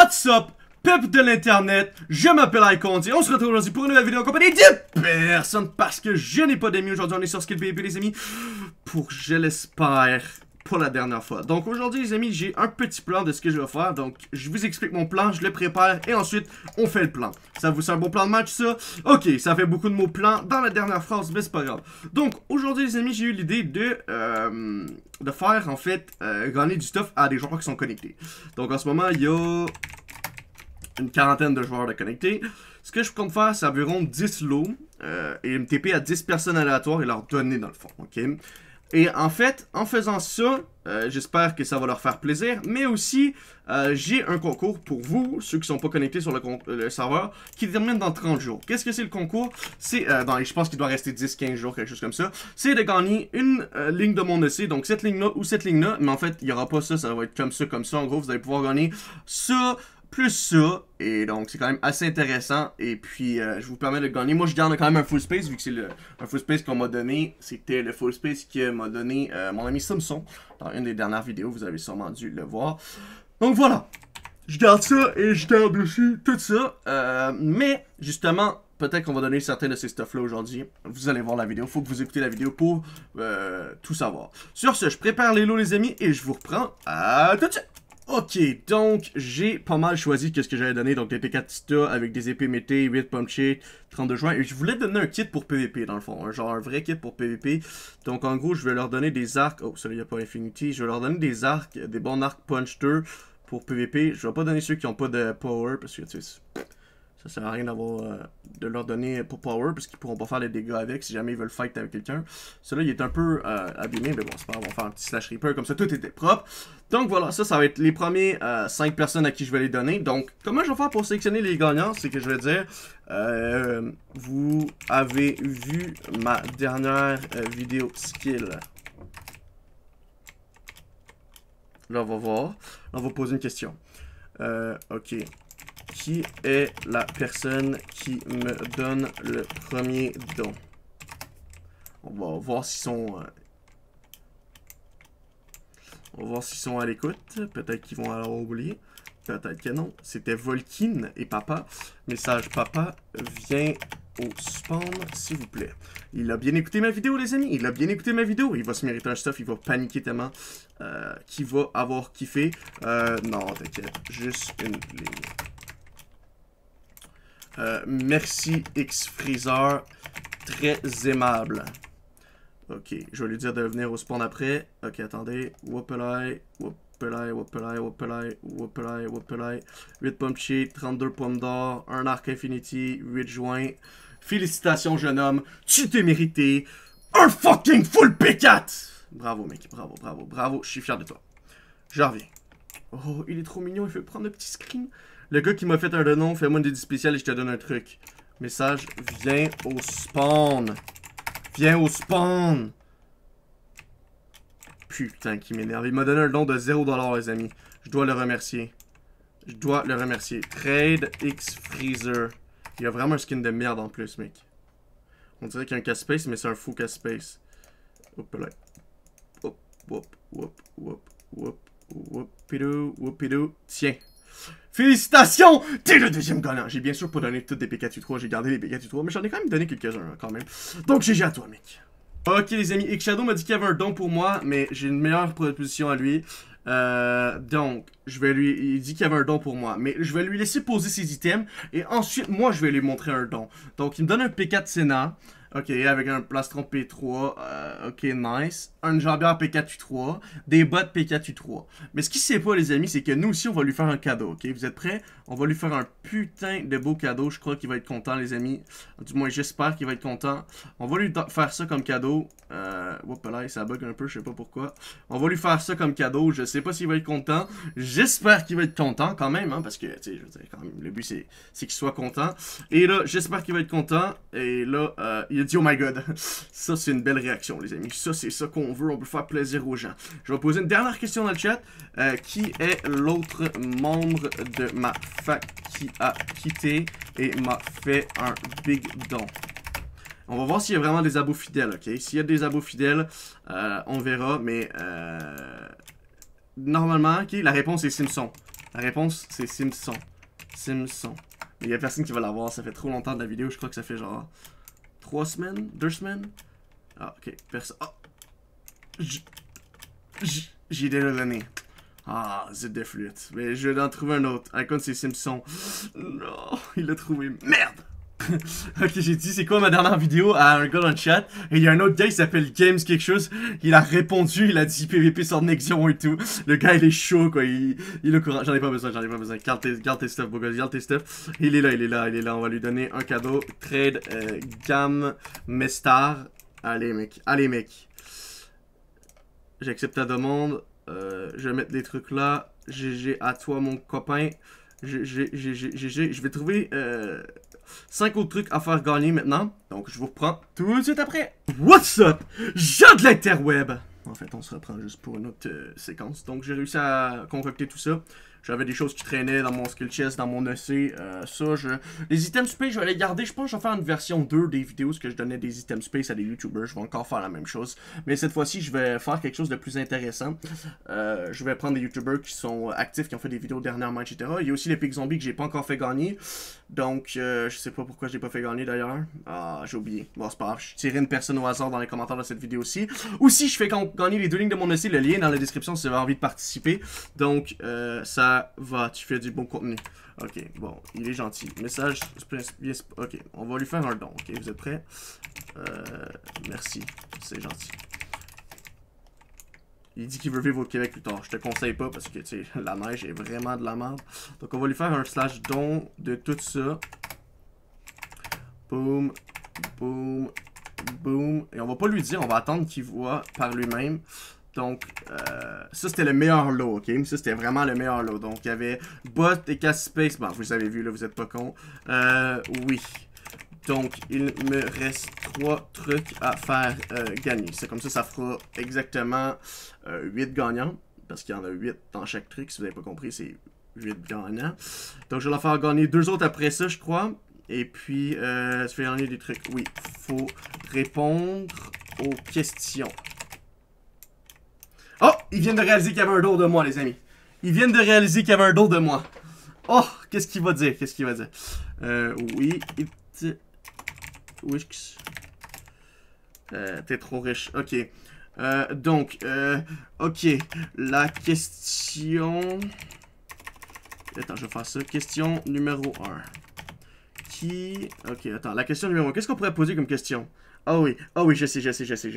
What's up, peuple de l'internet, je m'appelle Icon et on se retrouve aujourd'hui pour une nouvelle vidéo en compagnie de personne parce que je n'ai pas d'amis. Aujourd'hui on est sur Skill PvP les amis, pour je l'espère, pour la dernière fois. Donc aujourd'hui les amis, j'ai un petit plan de ce que je vais faire. Donc je vous explique mon plan, je le prépare et ensuite on fait le plan. Ça vous un bon plan de match ça? Ok, ça fait beaucoup de mots plan dans la dernière phrase, mais c'est pas grave. Donc aujourd'hui les amis, j'ai eu l'idée de faire en fait gagner du stuff à des joueurs qui sont connectés. Donc en ce moment il y a une quarantaine de joueurs de connectés. Ce que je compte faire, c'est environ 10 lots et me TP à 10 personnes aléatoires et leur donner dans le fond, ok? Et en fait, en faisant ça, j'espère que ça va leur faire plaisir, mais aussi, j'ai un concours pour vous, ceux qui sont pas connectés sur le serveur, qui termine dans 30 jours. Qu'est-ce que c'est le concours? C'est, je pense qu'il doit rester 10-15 jours, quelque chose comme ça. C'est de gagner une ligne de mon EC, donc cette ligne-là ou cette ligne-là, mais en fait, il n'y aura pas ça, ça va être comme ça. En gros, vous allez pouvoir gagner ça, plus ça, et donc c'est quand même assez intéressant, et puis je vous permets de gagner. Moi je garde quand même un full space, vu que c'est un full space qu'on m'a donné, c'était le full space que m'a donné mon ami Samson, dans une des dernières vidéos, vous avez sûrement dû le voir. Donc voilà, je garde ça, et je garde aussi tout ça, mais justement, peut-être qu'on va donner certains de ces stuff-là aujourd'hui. Vous allez voir la vidéo. Faut que vous écoutez la vidéo pour tout savoir. Sur ce, je prépare les lots, les amis, et je vous reprends à tout de suite. Ok, donc j'ai pas mal choisi qu'est-ce que j'allais donner. Donc des P4 Tita avec des épées mété, 8 punchy, 32 juin. Et je voulais donner un kit pour PVP dans le fond. Genre un vrai kit pour PVP. Donc en gros, je vais leur donner des arcs. Oh, celui-là, il n'y a pas Infinity. Je vais leur donner des arcs, des bons arcs puncher pour PVP. Je vais pas donner ceux qui n'ont pas de power parce que tu sais, ça sert à rien de leur donner pour power parce qu'ils pourront pas faire les dégâts avec si jamais ils veulent fight avec quelqu'un. Celui-là il est un peu abîmé, mais bon c'est pas grave, on va faire un petit slash reaper comme ça, tout était propre. Donc voilà, ça va être les premiers 5 personnes à qui je vais les donner. Donc comment je vais faire pour sélectionner les gagnants, c'est que je vais dire vous avez vu ma dernière vidéo skill. Là on va voir, on va poser une question. Ok. Qui est la personne qui me donne le premier don? On va voir s'ils sont... on va voir s'ils sont à l'écoute. Peut-être qu'ils vont alors oublier. Peut-être que non. C'était Volkin et Papa. Message Papa, viens au spawn, s'il vous plaît. Il a bien écouté ma vidéo, les amis. Il a bien écouté ma vidéo. Il va se mériter un stuff. Il va paniquer tellement qu'il va avoir kiffé. Non, t'inquiète. Juste une ligne. Merci X Freezer, très aimable. Ok, je vais lui dire de venir au spawn après. Ok, attendez. Whoopelai, whoopelai, whoopelai, whoopelai, whoopelai, whoopelai. 8 punchy, 32 pommes d'or, 1 arc infinity, 8 joints. Félicitations jeune homme, tu t'es mérité un fucking full P4. Bravo mec, bravo, bravo, bravo, je suis fier de toi. Je reviens. Oh, il est trop mignon, il fait prendre le petit screen. Le gars qui m'a fait un nom, fais-moi une dédit spéciale et je te donne un truc. Message, viens au spawn. Viens au spawn. Putain, qui m'énerve. Il m'a donné un don de 0$ les amis. Je dois le remercier. Je dois le remercier. Trade X Freezer. Il a vraiment un skin de merde en plus, mec. On dirait qu'il y a un casse-space, mais c'est un faux casse-space. Hop là. Hop, hop, hop, hop, hop, whoopidoo, whoopidoo. Tiens. Félicitations! T'es le deuxième gagnant! J'ai bien sûr pas donné toutes des P4U3, j'ai gardé les P4U3, mais j'en ai quand même donné quelques-uns quand même. Donc GG à toi, mec. Ok les amis, X-Shadow m'a dit qu'il y avait un don pour moi, mais j'ai une meilleure proposition à lui. Donc, il dit qu'il y avait un don pour moi, mais je vais lui laisser poser ses items, et ensuite, moi, je vais lui montrer un don. Donc, il me donne un P4 Sénat. Ok, avec un plastron P3, ok, nice. Un jambière P4U3, des bottes P4U3. Mais ce qu'il sait pas, les amis, c'est que nous aussi, on va lui faire un cadeau, ok? Vous êtes prêts? On va lui faire un putain de beau cadeau. Je crois qu'il va être content, les amis. Du moins, j'espère qu'il va être content. On va lui faire ça comme cadeau. Oups là, ça bug un peu, je sais pas pourquoi. On va lui faire ça comme cadeau. Je sais pas s'il va être content. J'espère qu'il va être content quand même, hein, parce que, tu sais, je veux dire, quand même, le but, c'est qu'il soit content. Et là, j'espère qu'il va être content. Et là, il a dit, oh my god. Ça, c'est une belle réaction, les amis. Ça, c'est ça qu'on veut. On peut faire plaisir aux gens. Je vais poser une dernière question dans le chat. Qui est l'autre membre de ma fac qui a quitté et m'a fait un big don? On va voir s'il y a vraiment des abos fidèles, ok? S'il y a des abos fidèles, on verra, mais normalement, ok, la réponse est Simpson. La réponse, c'est Simpson. Simpson. Mais il y a personne qui va l'avoir. Ça fait trop longtemps de la vidéo. Je crois que ça fait genre 3 semaines, 2 semaines. Ah, ok. Personne. Ah. J'ai déjà donné. Ah, zut de flûte. Mais je vais en trouver un autre. Icon, c'est Simpson. Non, il l'a trouvé. Merde! Ok, j'ai dit c'est quoi ma dernière vidéo à un gars dans le chat. Et il y a un autre gars qui s'appelle Games quelque chose. Il a répondu, il a dit PVP sur Nexion et tout. Le gars il est chaud quoi. Il est au courant. J'en ai pas besoin, Garde tes stuff, beau gars, garde tes stuff. Il est là. On va lui donner un cadeau. Trade Gam Mestar. Allez mec. J'accepte ta demande. Je vais mettre les trucs là. GG à toi mon copain. Je vais trouver 5 autres trucs à faire gagner maintenant. Donc je vous reprends tout de suite après. What's up? J'ai de l'interweb. En fait on se reprend juste pour une autre séquence. Donc j'ai réussi à concocter tout ça. J'avais des choses qui traînaient dans mon skill chest, dans mon EC. Les items space, je vais les garder. Je pense que je vais faire une version 2 des vidéos où je donnais des items space à des youtubers. Je vais encore faire la même chose. Mais cette fois-ci, je vais faire quelque chose de plus intéressant. Je vais prendre des youtubers qui sont actifs, qui ont fait des vidéos dernièrement, etc. Il y a aussi l'Epic Zombie que j'ai pas encore fait gagner. Donc, je sais pas pourquoi je l'ai pas fait gagner d'ailleurs. Ah, j'ai oublié. Bon, c'est pas grave. Je tirerai une personne au hasard dans les commentaires de cette vidéo aussi. Aussi, je fais gagner les 2 lignes de mon EC. Le lien est dans la description si vous avez envie de participer. Donc, ça va, tu fais du bon contenu. Ok, bon, il est gentil. Message, ok, on va lui faire un don. Ok, vous êtes prêts? Merci, c'est gentil. Il dit qu'il veut vivre au Québec plus tard. Je te conseille pas parce que, tu sais, la neige est vraiment de la merde. Donc, on va lui faire un slash don de tout ça. Boom, boom, boom. Et on va pas lui dire, on va attendre qu'il voit par lui-même. Donc, ça c'était le meilleur lot, ok? Ça c'était vraiment le meilleur lot. Donc, il y avait bot et casse space. Bon, vous avez vu, là, vous êtes pas con. Oui. Donc, il me reste 3 trucs à faire gagner. C'est comme ça, ça fera exactement 8 gagnants. Parce qu'il y en a 8 dans chaque truc. Si vous n'avez pas compris, c'est 8 gagnants. Donc, je vais leur faire gagner 2 autres après ça, je crois. Et puis, je vais gagner des trucs. Oui, faut répondre aux questions. Oh! Ils viennent de réaliser qu'il y avait un dos de moi, les amis. Ils viennent de réaliser qu'il y avait un dos de moi. Oh! Qu'est-ce qu'il va dire? Oui. Wix. T'es trop riche. Ok. Ok. La question... Attends, je vais faire ça. Question numéro 1. Ok, attends. La question numéro 1. Qu'est-ce qu'on pourrait poser comme question? Ah oui, je sais.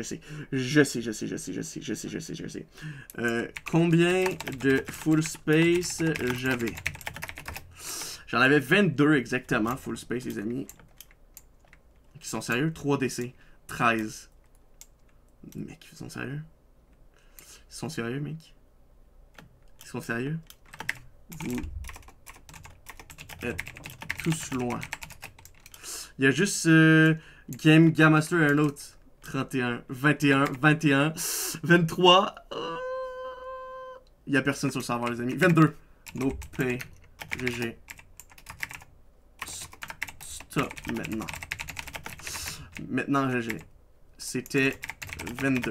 Combien de full space j'avais? J'en avais 22 exactement, full space, les amis. Qui sont sérieux? 3 DC. 13. Mec, ils sont sérieux? Ils sont sérieux, mec? Ils sont sérieux? Vous êtes tous loin. Il y a juste Game Master et un autre. 31, 21, 23. Il n'y a personne sur le serveur, les amis. 22. No pay. GG. Stop maintenant. Maintenant, GG. C'était 22.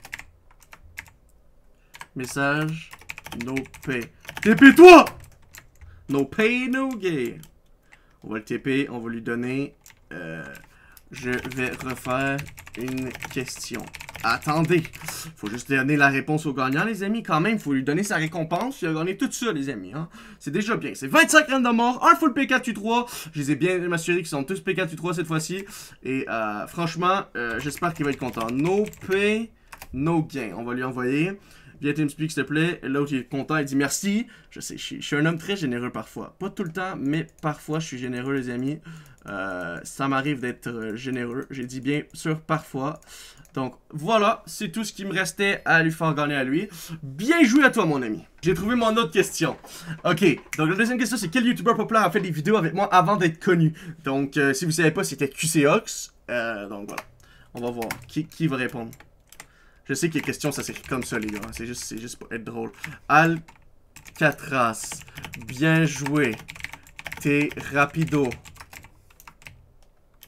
Message. No pay. TP-toi! No pay, no gain. On va le TP, on va lui donner... je vais refaire une question. Attendez, faut juste donner la réponse au gagnant, les amis. Quand même, faut lui donner sa récompense. Il a gagné tout ça, les amis. Hein? C'est déjà bien. C'est 25 reines de mort, un full P4U3. Je les ai bien m'assuré qu'ils sont tous P4U3 cette fois-ci. Et franchement, j'espère qu'il va être content. No pay, no gain. On va lui envoyer. Viens TeamSpeak, s'il te plaît. L'autre, il est content, il dit merci. Je sais, je suis un homme très généreux parfois. Pas tout le temps, mais parfois, je suis généreux, les amis. Ça m'arrive d'être généreux. J'ai dit bien sûr parfois. Donc, voilà, c'est tout ce qui me restait à lui faire gagner à lui. Bien joué à toi, mon ami. J'ai trouvé mon autre question. Ok, donc la deuxième question, c'est quel YouTuber populaire a fait des vidéos avec moi avant d'être connu? Donc, si vous savez pas, c'était QCOX. Donc, voilà. On va voir. Qui va répondre? Je sais que les questions, ça s'écrit comme ça, les gars. C'est juste pour être drôle. Alcatraz. Bien joué. T'es rapido.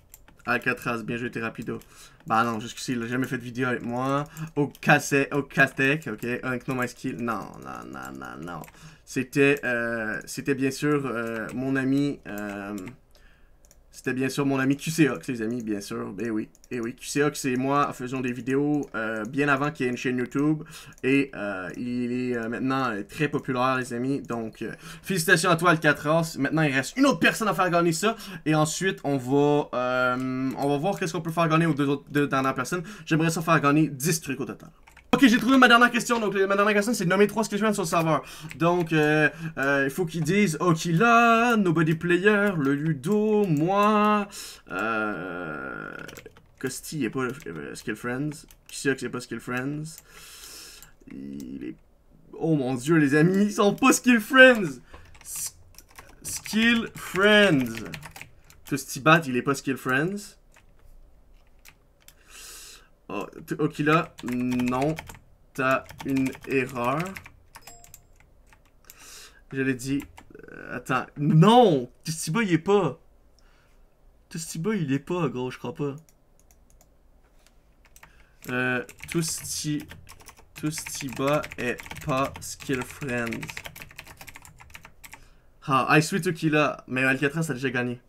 Alcatraz, bien joué, t'es rapido. Bah non, jusqu'ici, il a jamais fait de vidéo avec moi. Okatech, ok. Know My Skill. Non. C'était bien sûr mon ami. C'était bien sûr mon ami QCOX, les amis, bien sûr. Ben oui. Et oui, QCOX et moi faisons des vidéos bien avant qu'il y ait une chaîne YouTube. Et il est maintenant très populaire, les amis. Donc, félicitations à toi, Alcatraz. Maintenant, il reste une autre personne à faire gagner ça. Et ensuite, on va voir qu'est-ce qu'on peut faire gagner aux deux dernières personnes. J'aimerais ça faire gagner 10 trucs au total. Ok, j'ai trouvé ma dernière question. Donc, ma dernière question, c'est de nommer 3 skillfriends sur le serveur. Donc, il faut qu'ils disent Okila, Nobody Player, le Ludo, moi, Costi, il est pas Skillfriends. Qui c'est pas Skillfriends? Il est... Oh mon dieu, les amis, ils sont pas Skillfriends! Skillfriends! Costibat, il est pas Skillfriends. Oh, Okila, non, t'as une erreur. Je l'ai dit. Attends, non! Tostiba, il est pas. Tostiba, il est pas, gros, je crois pas. Tostiba est pas Skillfriends. Ah, I sweet Okila, mais Alcatraz a déjà gagné.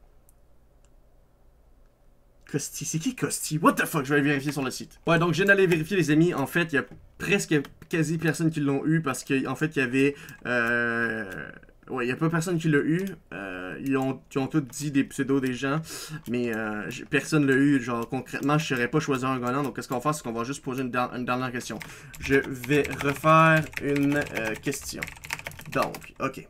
Costi, c'est qui Costi? What the fuck, je vais aller vérifier sur le site. Ouais, donc je viens d'aller vérifier, les amis. En fait, il y a presque quasi personne qui l'ont eu parce qu'en fait, il y avait... Ouais, il n'y a pas personne qui l'a eu. Ils ont tous dit des pseudos des gens, mais personne l'a eu. Genre, concrètement, je ne saurais pas choisir un gagnant. Donc, qu'est-ce qu'on va faire? C'est qu'on va juste poser une dernière question. Je vais refaire une question. Donc, ok.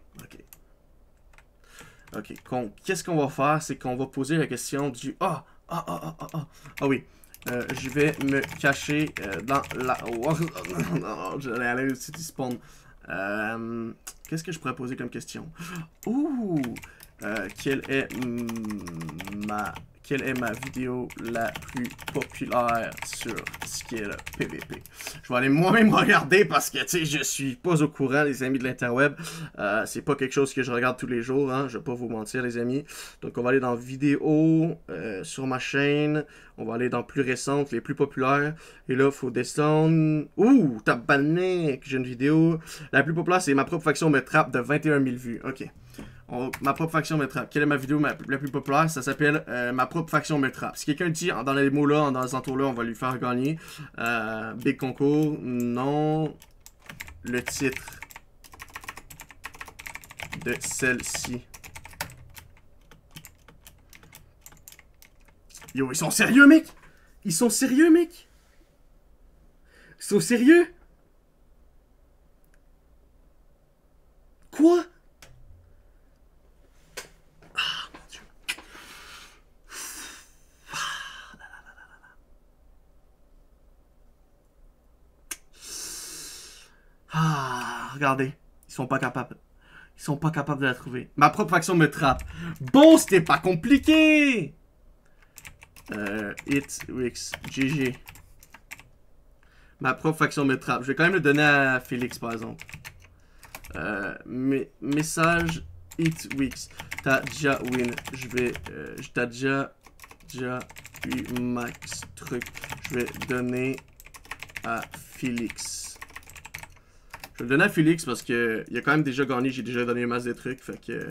Qu'est-ce qu'on va faire? C'est qu'on va poser la question du... Ah oui. Je vais me cacher dans la... J'allais aller au site spawn. Qu'est-ce que je pourrais poser comme question? Ouh! Quelle est ma vidéo la plus populaire sur Skill PVP? Je vais aller moi-même regarder parce que, tu sais, je suis pas au courant, les amis de l'interweb. C'est pas quelque chose que je regarde tous les jours, hein. Je vais pas vous mentir, les amis. Donc, on va aller dans vidéo sur ma chaîne. On va aller dans plus récentes, les plus populaires. Et là, il faut descendre. Ouh! Tabarnak! J'ai une vidéo. La plus populaire, c'est ma propre faction me trappe de 21 000 vues. Ok. Ma propre faction me trappe. Quelle est ma vidéo la plus populaire? Ça s'appelle ma propre faction me trappe. Si quelqu'un dit dans les mots là, dans les entours là, on va lui faire gagner. Big concours. Non. Le titre de celle-ci. Yo, ils sont sérieux, mec? Ils sont sérieux, mec? Ils sont sérieux? Quoi? Regardez, ils sont pas capables. Ils sont pas capables de la trouver. Ma propre faction me trappe. Bon, c'était pas compliqué. Wix, GG. Ma propre faction me trappe. Je vais quand même le donner à Félix, par exemple. Message Wix. T'as déjà win. T'as déjà eu max truc. Je vais donner à Félix. Je vais le donner à Félix parce que il a quand même déjà gagné. J'ai déjà donné un masse de trucs. Fait que.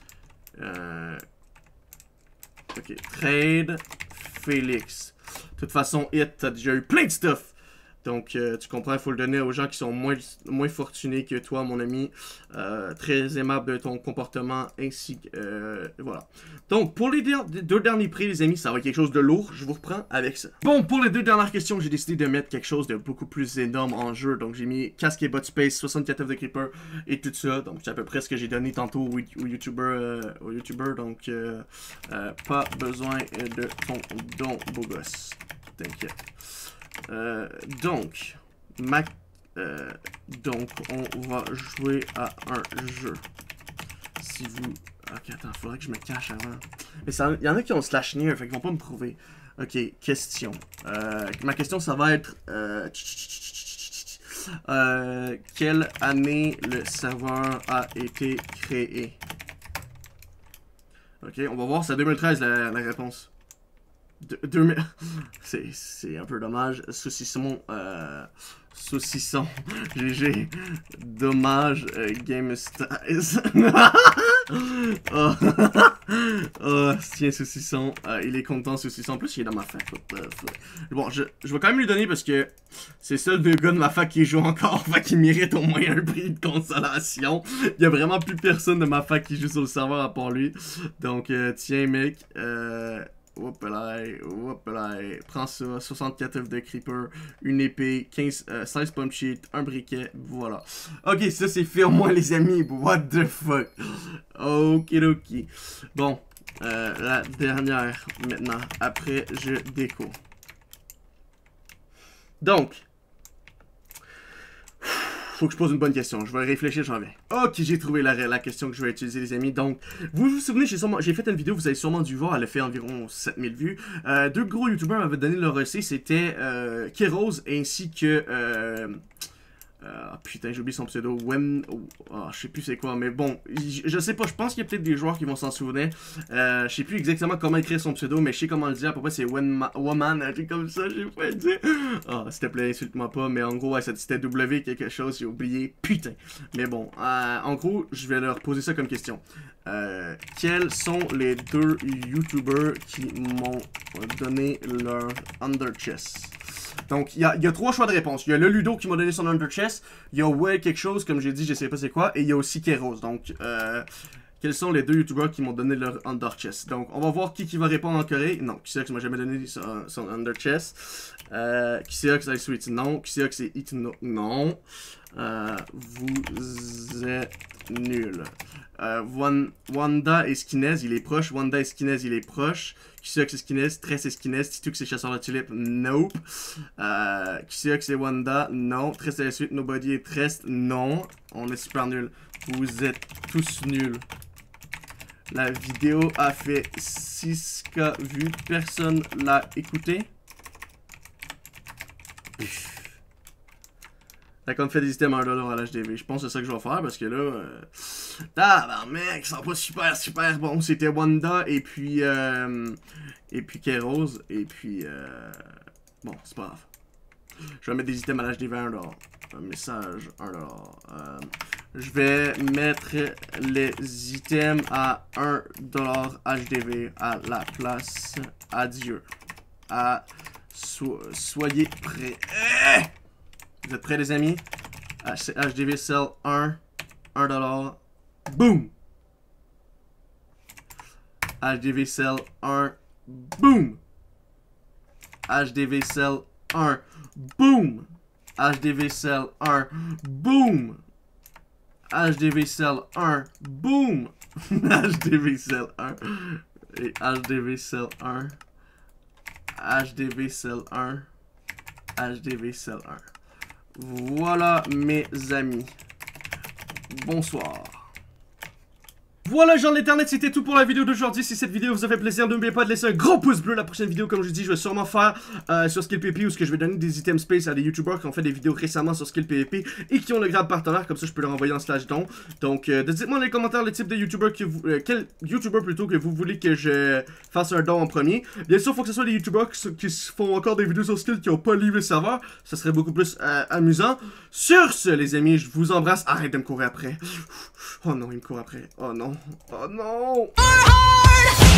Ok. Trade Félix. De toute façon, t'as déjà eu plein de stuff. Donc, tu comprends, il faut le donner aux gens qui sont moins fortunés que toi, mon ami. Très aimable de ton comportement, ainsi que... voilà. Donc, pour les deux derniers prix, les amis, ça va être quelque chose de lourd. Je vous reprends avec ça. Bon, pour les deux dernières questions, j'ai décidé de mettre quelque chose de beaucoup plus énorme en jeu. Donc, j'ai mis casque et bot space, 64 de creeper et tout ça. Donc, c'est à peu près ce que j'ai donné tantôt aux YouTubers. Donc, pas besoin de ton don, beau gosse. T'inquiète. Donc, on va jouer à un jeu. Si vous... Ok, attends, faudrait que je me cache avant. Mais il y en a qui ont slash near, fait qu'ils vont pas me trouver. Ok, question. Ma question, ça va être... quelle année le serveur a été créé? Ok, on va voir, c'est 2013 la réponse. C'est un peu dommage. Saucisson. Saucisson. GG. Dommage. Game Styles. Oh. Oh, tiens, Saucisson. Il est content, Saucisson. En plus, il est dans ma fac. Bon, je vais quand même lui donner parce que c'est le seul deux gars de ma fac qui joue encore. Fait qu'il mérite au moins un prix de consolation. Il y a vraiment plus personne de ma fac qui joue sur le serveur à part lui. Donc, tiens, mec. Hop là, prends ça, 64 œufs de creeper, une épée, 16 pump sheet, un briquet, voilà. Ok, ça c'est fait au moins les amis, what the fuck. Ok. Bon, la dernière maintenant, après je déco. Donc, faut que je pose une bonne question. Je vais réfléchir, j'en viens. Ok, j'ai trouvé la question que je vais utiliser, les amis. Donc, vous vous souvenez, j'ai fait une vidéo, vous avez sûrement dû voir, elle a fait environ 7000 vues. Deux gros youtubeurs m'avaient donné leur recette, c'était Keros ainsi que... putain, j'ai oublié son pseudo. Je sais plus c'est quoi, mais bon, je sais pas, je pense qu'il y a peut-être des joueurs qui vont s'en souvenir. Je sais plus exactement comment écrire son pseudo, mais je sais comment le dire. À peu près, c'est Woman, un truc comme ça, j'ai pas dit. S'il te plaît, insulte-moi pas, mais en gros, ouais, c'était W quelque chose, j'ai oublié. Putain. Mais bon, en gros, je vais leur poser ça comme question. Quels sont les deux youtubers qui m'ont donné leur Under Chest? Donc, il y a trois choix de réponse. Il y a le Ludo qui m'a donné son Under Chest. Il y a Well quelque chose, comme j'ai dit, je sais pas c'est quoi. Et il y a aussi Keros. Donc, quels sont les deux youtubeurs qui m'ont donné leur Under Chest? Donc, on va voir qui va répondre en Corée. Non, qui c'est qui m'a jamais donné son Under Chest? Qui c'est que c'est Sweet? Non. Qui c'est que c'est Eat? Non. Vous êtes nuls. Wanda et Skinez, il est proche. Wanda et Skinez, il est proche. Qui c'est que c'est Skinez? Tress et Skinez. Titou que c'est Chasseur de Tulipe? Nope. Qui c'est que c'est Wanda? Non. Tress et la suite. Nobody et Tress? Non. On est super nuls. Vous êtes tous nuls. La vidéo a fait 6K vues. Personne l'a écouté. Fait qu'on fait des items à 1$ à l'HDV. Je pense que c'est ça que je vais faire parce que là... mec, ils sont pas super bons. C'était Wanda et puis... Keros. Et puis... bon, c'est pas grave. Je vais mettre des items à l'HDV à 1$. Un message 1$. Je vais mettre les items à 1$ HDV à la place. Adieu. Soyez prêts. Vous êtes prêts, les amis? HDV sell 1$. Boom! HDV sell 1. Boom! HDV sell 1. Boom! HDV sell 1. Boom! HDV sell 1. Boom! HDV sell 1. Et HDV sell 1. HDV sell 1. HDV sell 1. Voilà, mes amis. Bonsoir. Voilà, gens de l'internet, c'était tout pour la vidéo d'aujourd'hui. Si cette vidéo vous a fait plaisir, n'oubliez pas de laisser un gros pouce bleu. La prochaine vidéo, comme je dis, je vais sûrement faire sur Skill PvP, où je vais donner des items space à des youtubeurs qui ont fait des vidéos récemment sur Skill PvP et qui ont le grade partenaire, comme ça je peux leur envoyer en /don. Donc dites-moi dans les commentaires le type de youtubeur que vous, quel youtubeur plutôt que vous voulez que je fasse un don en premier. Bien sûr, il faut que ce soit des youtubeurs qui font encore des vidéos sur Skill qui n'ont pas livré le serveur. Ça serait beaucoup plus amusant. Sur ce, les amis, je vous embrasse. Arrête de me courir après. Oh non, il me court après. Oh non. Oh non.